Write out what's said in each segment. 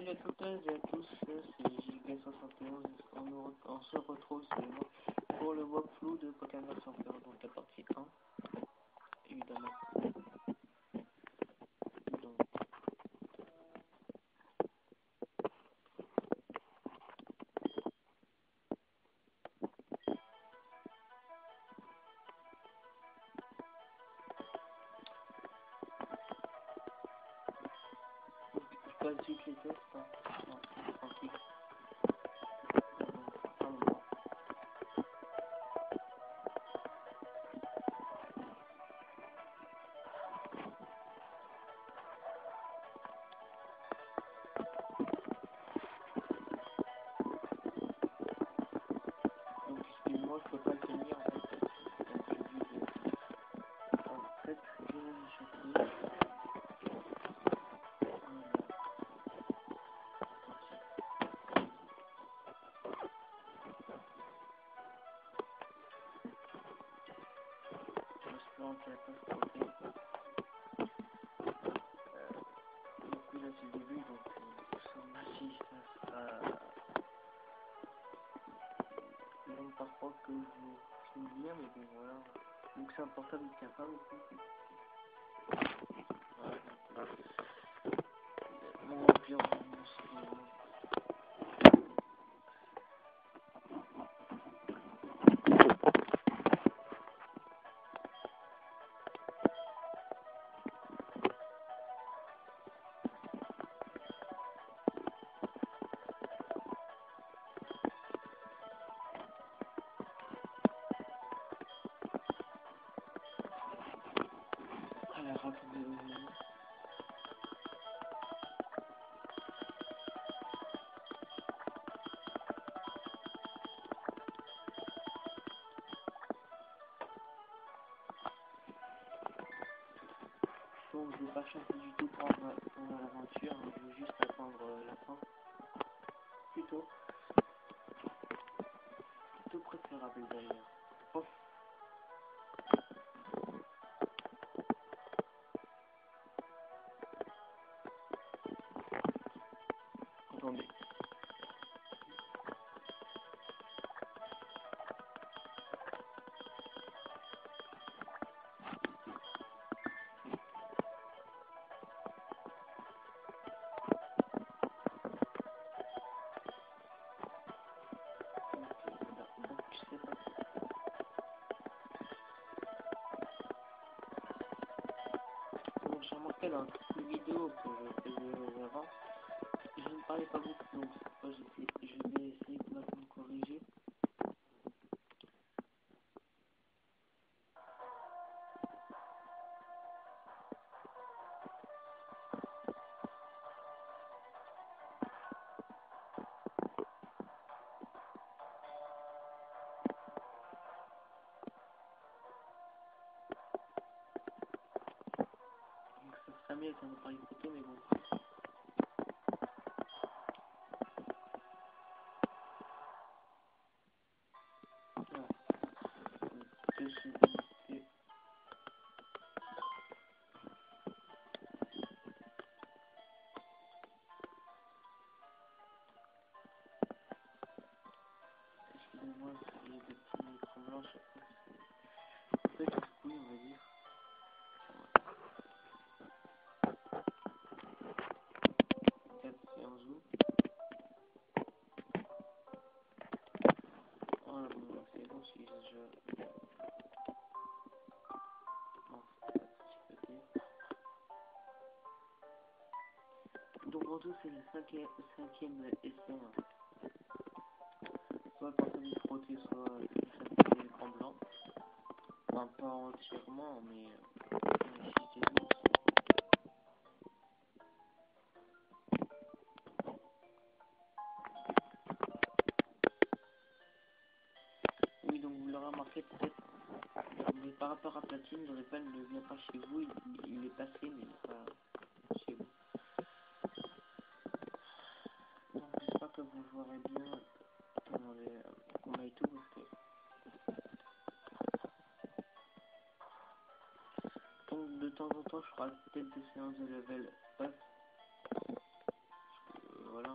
Salut à toutes et à tous, c'est JB71. On se retrouve pour le walkthrough de Pokémon Center, donc la partie 1, évidemment. Donc, je passe vite les tests, hein. Non, tranquille. Donc excuse-moi, je peux pas le tenir en fait. Donc j'ai dû en fait je vais l'échapper. J'espère qu'il va pas se tromper. Donc oui, là c'est le début, donc ce mois-ci ça sera long parfois que je filme bien, mais bon voilà. Donc c'est un portable qui tient pas beaucoup. Voilà. Mon pire alors attendez. Donc je vais pas chanter du tout pendant l'aventure, hein. Je vais juste attendre la fin. Plutôt préférable d'ailleurs. Oh. Attendez. Donc c'est pas. Donc j'ai remarqué dans toutes les vidéos que je faisais avant, je ne parlais pas beaucoup, donc cette fois je vais essayer de me corriger. Donc ça serait mieux avec un appareil photo, mais bon. Voilà. Je suis limité. Excusez-moi, il y a des petits écrans blancs chaque fois. En fait, casse-couille, on va dire. 4 c'est en zoom. Voilà, bon, c'est bon si je... Non, c'est pas de petit côté. Donc en tout, c'est le cinquième essai. Hein. Soit quand on est frotté, soit les écrans blancs. Enfin, pas entièrement, mais si c'est bon. Oui, donc vous l'aurez remarqué peut-être, mais par rapport à Platine, le Ripple ne vient pas chez vous, il est passé, mais il n'est pas chez vous. Donc j'espère que vous verrez bien dans les combats et tout, parce que... Donc de temps en temps, je ferai peut-être des séances de level up. voilà.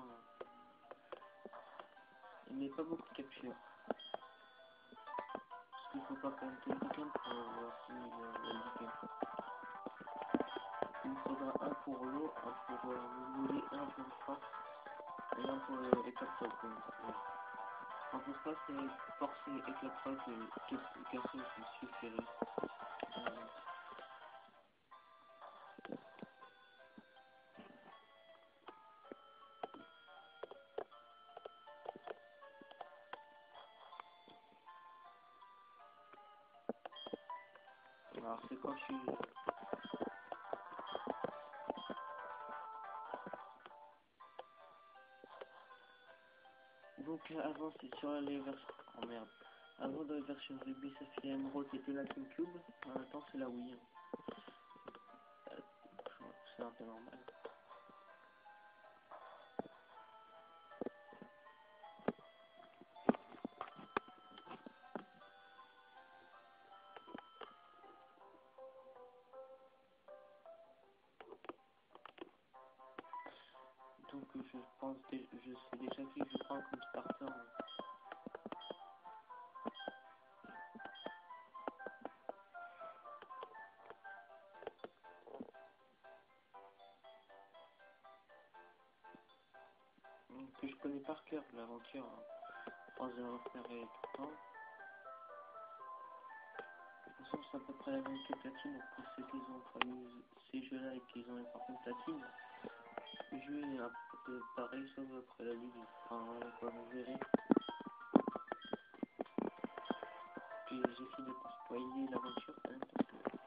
Il met pas beaucoup de captures. Parce qu'il faut pas quand même tout le week-end pour avoir fini la ligue. Il me faudra un pour l'eau, un pour le volley, un pour le cross et un pour l'éclat de sol. En pour ça, c'est forcer éclat de sol que casser qui suffirait. Alors c'est quand je suis... Donc avant c'est sur les versions... Oh merde. Avant dans les versions rugby ça fait Emerald c'était la Team Cube. Maintenant c'est la Wii. C'est un peu normal. Donc je pense que je sais déjà qui je prends comme starter. Que je connais par cœur l'aventure. 3 heures repérées tout le temps. De toute façon c'est à peu près la même que Platine. Donc pour ceux qui ont pas eu ces jeux-là et qui ont par contre Platine. Le jeu est un peu pareil sauf après la ligue. Enfin voilà quoi, vous verrez. Puis j'essaie de pas spoiler l'aventure quand même parce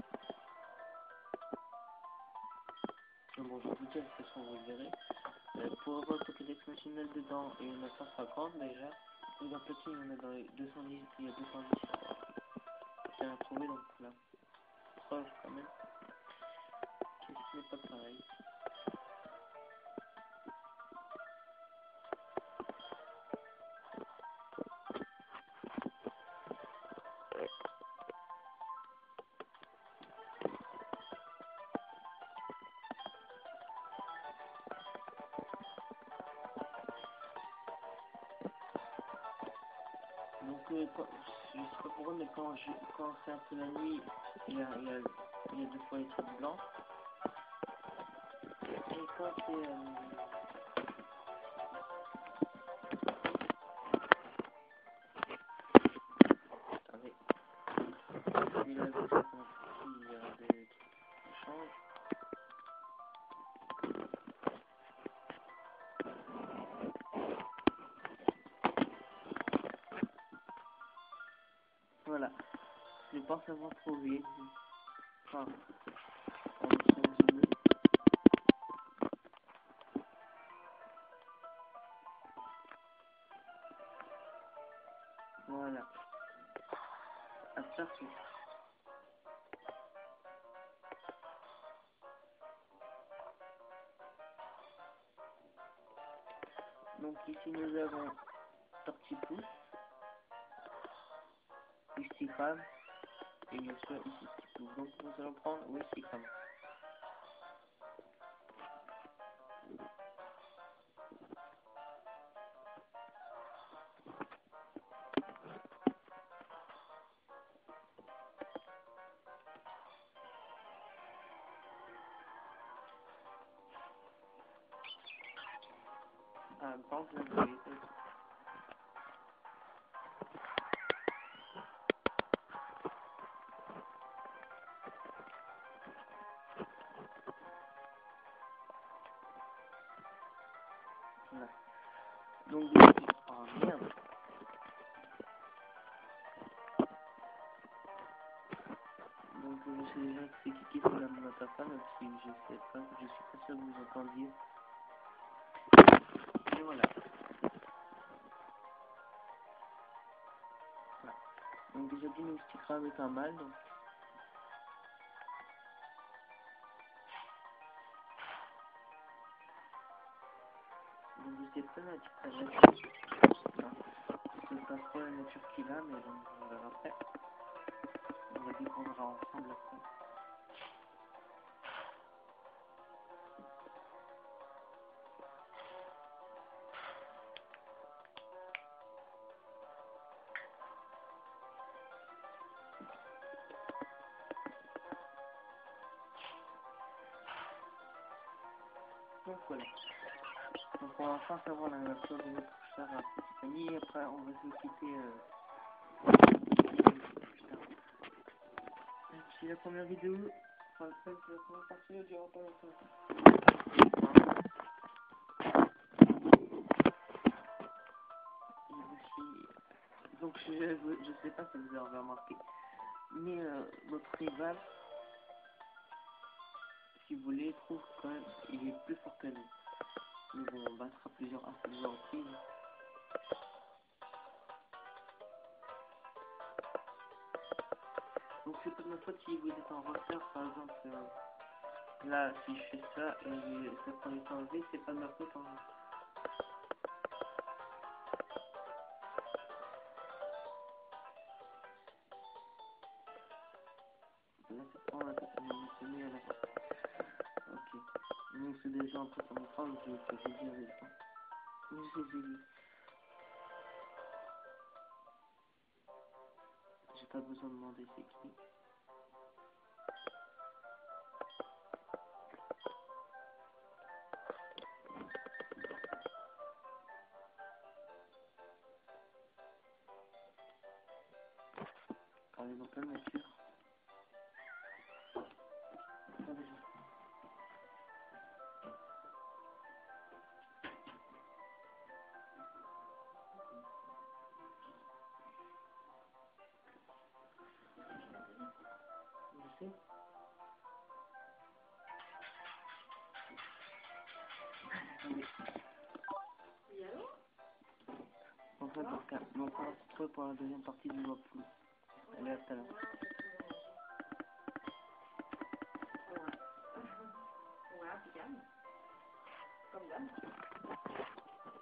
que... Bon je vous dis de toute façon vous le verrez. Pour avoir le Pokédex national dedans et une 150 déjà. Et dans Platine on est dans les 210, il y a 210 qu'il y a à trouver donc là. Preuve quand même. Qu'est-ce qui n'est pas pareil. Donc quand, je sais pas pourquoi mais quand c'est un peu la nuit il y a 2 fois les trucs blancs. Et quand c'est attendez. Il y a des trucs qui changent. Voilà. Je pense avoir trouvé. Enfin, on va se résumer. Voilà. À partir. Donc ici nous avons Tortipousse, Wistikram et bien sûr ici Stiplou. Donc nous allons prendre Wistikram. Banque d'invité. Voilà. Donc oh merde. Donc je sais déjà que c'est Kiki sur la mon interface, même si je suis pas sûr que vous entendiez. Et voilà. Voilà. Donc déjà dit Wistikram est un mâle, donc je sais pas la nature. Je sais pas trop la nature qu'il a, mais bon, on verra après. On va découvrir ensemble après. Donc voilà. Donc on va enfin savoir la nature de notre cher petit ami. Et après on va se quitter. Putain. C'est la première vidéo. Enfin, c'est la première partie, il durera pas longtemps. Et aussi, donc je sais pas si vous avez remarqué, mais notre rival, si vous voulez, trouve quand même il est plus fort que nous. Nous on battra à plusieurs reprises. Donc c'est pas de ma faute si vous êtes en retard, par exemple. Là, si je fais ça et ça prend du temps à lever, c'est pas de ma faute. Hein. Là, ça prend un peu de mieux à la fin. Ok. Donc c'est déjà un peu sur mon phrase, je vais vous dire les fois. Je les ai lus. J'ai pas besoin de demander c'est qui. Allez, donc là, nature. Je sais. Enfin, parce que, on va se retrouver pour la deuxième partie du Wapflou. Allez, à tout à l'heure. Ouais, impeccable. Comme d'hab.